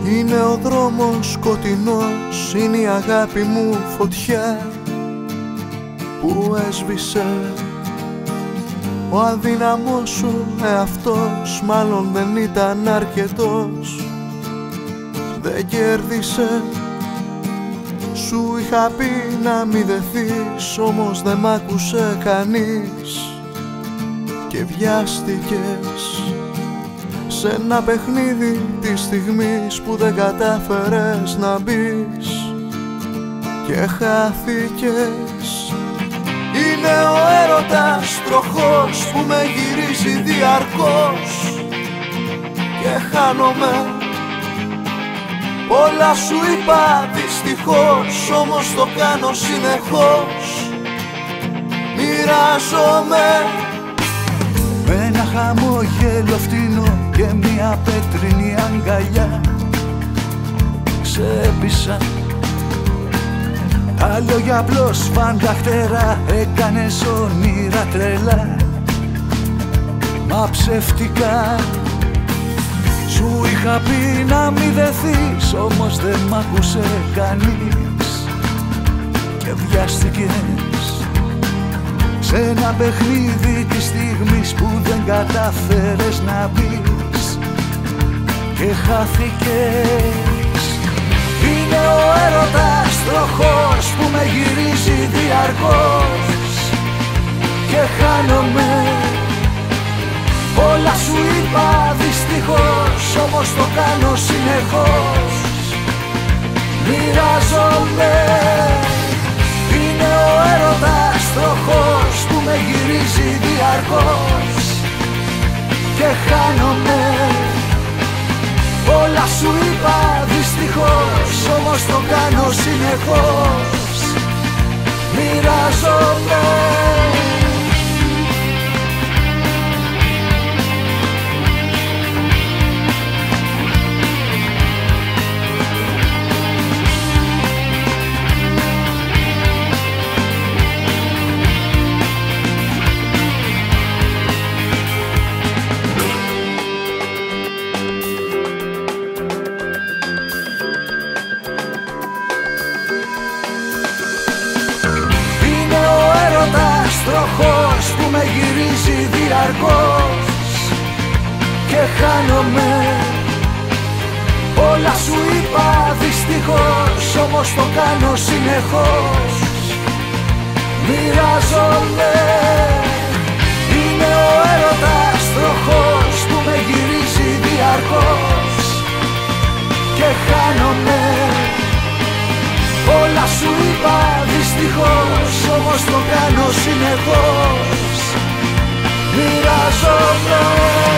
Είναι ο δρόμος σκοτεινός, είναι η αγάπη μου φωτιά που έσβησε. Ο αδύναμος σου εαυτός μάλλον δεν ήταν αρκετός, δεν κέρδισε. Σου είχα πει να μη δεθείς, όμως δεν μ' άκουσε κανείς και βιάστηκες σε ένα παιχνίδι της στιγμής που δεν κατάφερες να μπεις και χάθηκες. Είναι ο έρωτας τροχός που με γυρίζει διαρκώς και χάνομαι. Όλα σου είπα δυστυχώς, όμως το κάνω συνεχώς. Μοιράζομαι με ένα χαμόγελο φτηνό και μια πέτρινη αγκαλιά. Ξέπεισα τα λόγια απλώς φανταχτερά, έκανες όνειρα τρελά μα ψεύτικα. Σου είχα πει να μη δεθείς, όμως δεν μ' άκουσε κανείς και βιάστηκες σε ένα παιχνίδι της στιγμής που δεν κατάφερες να μπεις και χάθηκες. Είναι ο έρωτας τροχός που με γυρίζει διαρκώς και χάνομαι. Όλα σου είπα δυστυχώς, όμως το κάνω συνεχώς. Μοιράζομαι. Είναι ο έρωτας τροχός που με γυρίζει διαρκώς και χάνομαι. Όλα σου είπα δυστυχώς, όμως το κάνω συνεχώς. Μοιράζομαι. Τροχός που με γυρίζει διαρκώς και χάνομαι. Όλα σου είπα δυστυχώς, όμως το κάνω συνεχώς. Μοιράζομαι. Είναι ο έρωτας τροχός που με γυρίζει διαρκώς και χάνομαι. Όλα σου είπα δυστυχώς, όμως το κάνω συνεχώς. Μοιράζομαι.